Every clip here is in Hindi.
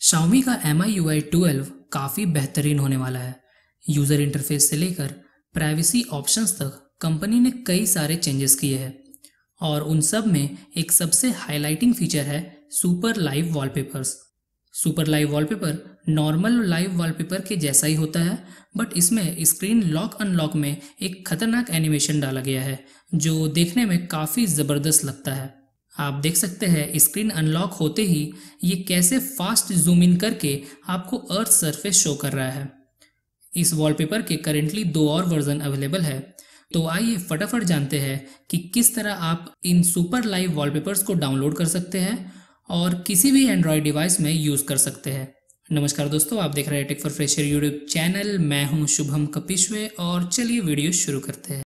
Xiaomi का MIUI 12 काफ़ी बेहतरीन होने वाला है। यूज़र इंटरफेस से लेकर प्राइवेसी ऑप्शंस तक कंपनी ने कई सारे चेंजेस किए हैं और उन सब में एक सबसे हाइलाइटिंग फीचर है super live wallpapers. Super live wallpaper normal live wallpaper के जैसा ही होता है, बट इसमें स्क्रीन लॉक अनलॉक में एक खतरनाक एनिमेशन डाला गया है जो देखने में काफ़ी ज़बरदस्त लगता है। आप देख सकते हैं स्क्रीन अनलॉक होते ही ये कैसे फास्ट जूम इन करके आपको अर्थ सरफेस शो कर रहा है। इस वॉलपेपर के करेंटली 2 और वर्जन अवेलेबल है, तो आइए फटाफट जानते हैं कि किस तरह आप इन सुपर लाइव वॉलपेपर्स को डाउनलोड कर सकते हैं और किसी भी एंड्रॉयड डिवाइस में यूज़ कर सकते हैं। नमस्कार दोस्तों, आप देख रहे हैं tech for fresher YouTube channel. मैं हूं शुभम कपिश्वे और चलिए वीडियो शुरू करते हैं।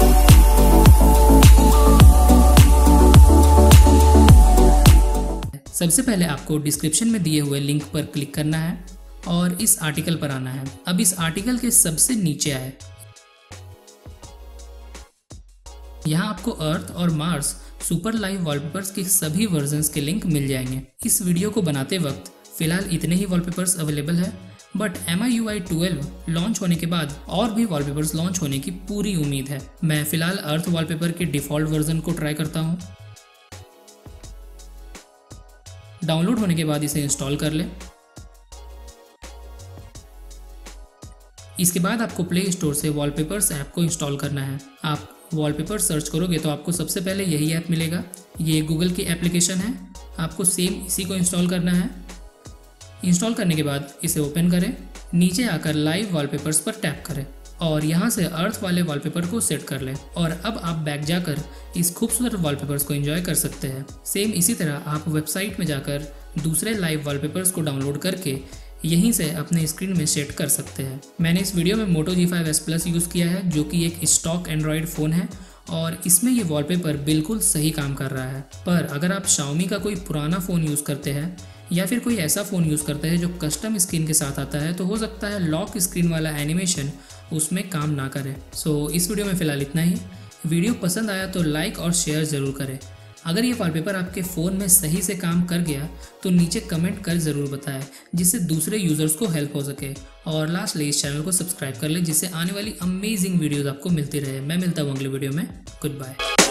सबसे पहले आपको डिस्क्रिप्शन में दिए हुए लिंक पर क्लिक करना है और इस आर्टिकल पर आना है। अब इस आर्टिकल के सबसे नीचे आए, यहाँ आपको अर्थ और मार्स सुपर लाइव वॉलपेपर्स के सभी वर्जन्स के लिंक मिल जाएंगे। इस वीडियो को बनाते वक्त फिलहाल इतने ही वॉलपेपर्स अवेलेबल है, बट MIUI 12 लॉन्च होने के बाद और भी वॉलपेपर्स लॉन्च होने की पूरी उम्मीद है। मैं फिलहाल अर्थ वॉलपेपर के डिफ़ॉल्ट वर्जन को ट्राई करता हूँ। डाउनलोड होने के बाद इसे इंस्टॉल कर लें। इसके बाद आपको प्ले स्टोर से वॉलपेपर्स ऐप को इंस्टॉल करना है। आप वॉलपेपर सर्च करोगे तो आपको सबसे पहले यही ऐप मिलेगा। ये गूगल की एप्लीकेशन है, आपको सेम इसी को इंस्टॉल करना है। इंस्टॉल करने के बाद इसे ओपन करें, नीचे आकर लाइव वॉलपेपर्स पर टैप करें और यहाँ से अर्थ वाले वॉलपेपर को सेट कर लें और अब आप बैक जाकर इस खूबसूरत वॉलपेपर्स को एंजॉय कर सकते हैं। सेम इसी तरह आप वेबसाइट में जाकर दूसरे लाइव वॉलपेपर्स को डाउनलोड करके यहीं से अपने स्क्रीन में सेट कर सकते हैं। मैंने इस वीडियो में Moto G5s Plus यूज़ किया है, जो कि एक स्टॉक एंड्रॉयड फ़ोन है और इसमें ये वॉलपेपर बिल्कुल सही काम कर रहा है। पर अगर आप Xiaomi का कोई पुराना फ़ोन यूज़ करते हैं या फिर कोई ऐसा फ़ोन यूज़ करते हैं जो कस्टम स्क्रीन के साथ आता है, तो हो सकता है लॉक स्क्रीन वाला एनिमेशन उसमें काम ना करे। सो इस वीडियो में फ़िलहाल इतना ही। वीडियो पसंद आया तो लाइक और शेयर ज़रूर करें। अगर ये वॉलपेपर आपके फ़ोन में सही से काम कर गया तो नीचे कमेंट कर ज़रूर बताएं, जिससे दूसरे यूज़र्स को हेल्प हो सके। और लास्टली इस चैनल को सब्सक्राइब कर लें, जिससे आने वाली अमेजिंग वीडियोज़ आपको मिलती रहे। मैं मिलता हूँ अगले वीडियो में। Good bye.